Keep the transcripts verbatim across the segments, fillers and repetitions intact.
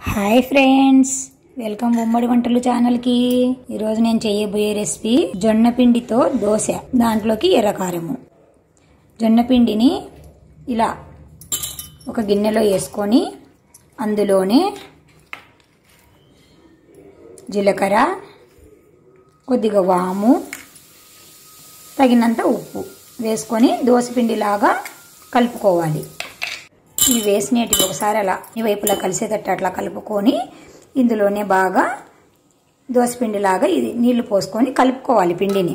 Hi friends, welcome ఉమ్మడి వంటలు channel కి. ఈ రోజు నేను చేయబోయే రెసిపీ జొన్న పిండితో దోశ, దాంట్లోకి ఎర్రకారము. జొన్న పిండిని ఇలా ఒక గిన్నెలో వేసుకొని అందులోనే జీలకర్ర, కొద్దిగా వాము, తగినంత ఉప్పు వేసుకొని దోశ పిండిలాగా కలుపుకోవాలి. ఇవి వేసినవి ఒకసారి అలా ఈ వైపులా కలిసేటట్టు అట్లా కలుపుకొని ఇందులోనే బాగా దోసపిండిలాగా ఇది నీళ్లు పోసుకొని కలుపుకోవాలి. పిండిని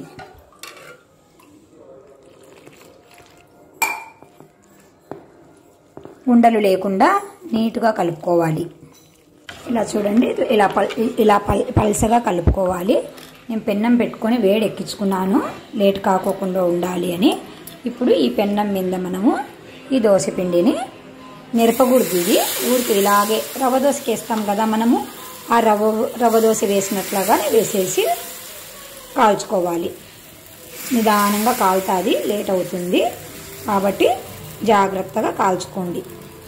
ఉండలు లేకుండా నీట్గా కలుపుకోవాలి. ఇలా చూడండి, ఇలా పల్ ఇలా పల్ పల్సగా కలుపుకోవాలి. నేను పెన్నం పెట్టుకొని వేడి ఎక్కించుకున్నాను, లేట్ కాకోకుండా ఉండాలి అని. ఇప్పుడు ఈ పెన్నం మీద మనము ఈ దోశ పిండిని నిరపకూడదు. ఇది ఊరికి ఇలాగే రవ్వ దోశకి వేస్తాం కదా మనము, ఆ రవ్వ రవ్వ దోశ వేసినట్లుగానే వేసేసి కాల్చుకోవాలి. నిదానంగా కాలుతుంది, లేట్ అవుతుంది కాబట్టి జాగ్రత్తగా కాల్చుకోండి.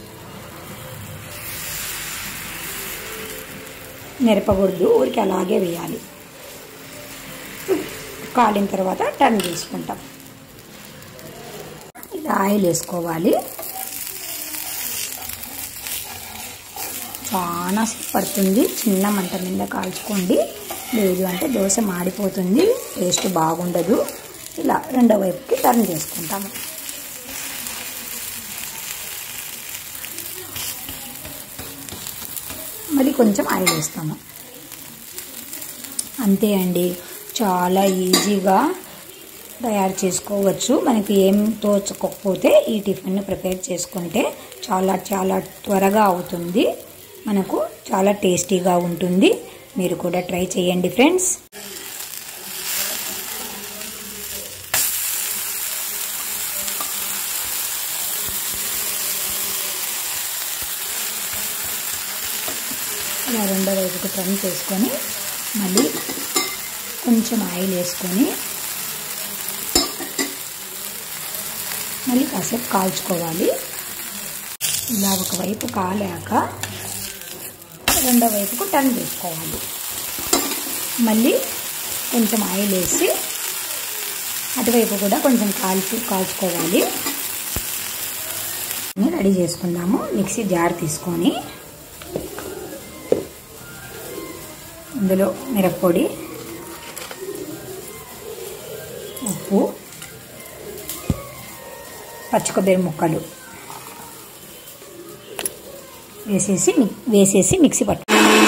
నిరపకూడదు, ఊరికి అలాగే వేయాలి. కాలిన తర్వాత టర్న్ చేసుకుంటాం. ఇలా ఆయిల్ వేసుకోవాలి. చాలా పడుతుంది, చిన్న మంట మీద కాల్చుకోండి, లేదు అంటే దోశ మాడిపోతుంది, టేస్ట్ బాగుండదు. ఇలా రెండో వైపుకి టర్న్ చేసుకుంటాము. మళ్ళీ కొంచెం ఆయిల్ వేస్తాము. అంతే అండి, చాలా ఈజీగా తయారు చేసుకోవచ్చు. మనకి ఏం తోచకపోతే ఈ టిఫిన్ ప్రిపేర్ చేసుకుంటే చాలా చాలా త్వరగా అవుతుంది, మనకు చాలా టేస్టీగా ఉంటుంది. మీరు కూడా ట్రై చేయండి ఫ్రెండ్స్. ఇలా రెండో వైపుకి టర్న్ చేసుకొని మళ్ళీ కొంచెం ఆయిల్ వేసుకొని మళ్ళీ కాసేపు కాల్చుకోవాలి. ఇలా ఒకవైపు కాలాక రెండో వైపుకు టర్న్ చేసుకోవాలి. మళ్ళీ కొంచెం ఆయిల్ వేసి అటువైపు కూడా కొంచెం కాల్చి కాల్చుకోవాలి. రెడీ చేసుకుందాము. మిక్సీ జార్ తీసుకొని ఇందులో మిరప్పొడి, ఉప్పు, పచ్చి కొబ్బరి ముక్కలు వేసేసి వేసేసి మిక్సీ పట్టు.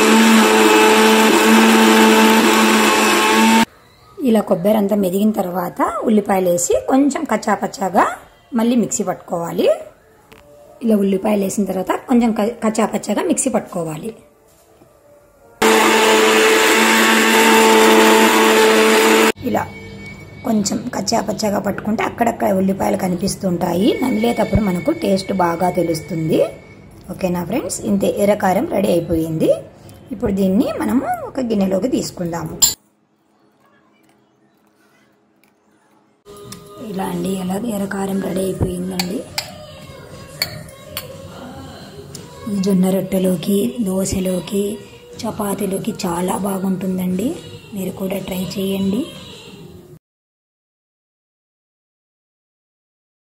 ఇలా కొబ్బరి అంతా మెదిగిన తర్వాత ఉల్లిపాయలు వేసి కొంచెం కచ్చాపచ్చాగా మళ్ళీ మిక్సీ పట్టుకోవాలి. ఇలా ఉల్లిపాయలు వేసిన తర్వాత కొంచెం కచ్చాపచ్చాగా మిక్సీ పట్టుకోవాలి. ఇలా కొంచెం కచ్చాపచ్చాగా పట్టుకుంటే అక్కడక్కడ ఉల్లిపాయలు కనిపిస్తుంటాయి, నమిలేటప్పుడు మనకు టేస్ట్ బాగా తెలుస్తుంది. ఓకేనా ఫ్రెండ్స్, ఇంతే, ఎర్రకారం రెడీ అయిపోయింది. ఇప్పుడు దీన్ని మనము ఒక గిన్నెలోకి తీసుకుందాము. ఇలా అండి, ఎలా ఎర్రకారం రెడీ అయిపోయిందండి. ఈ జొన్న రొట్టెలోకి, దోశలోకి, చపాతీలోకి చాలా బాగుంటుందండి. మీరు కూడా ట్రై చేయండి.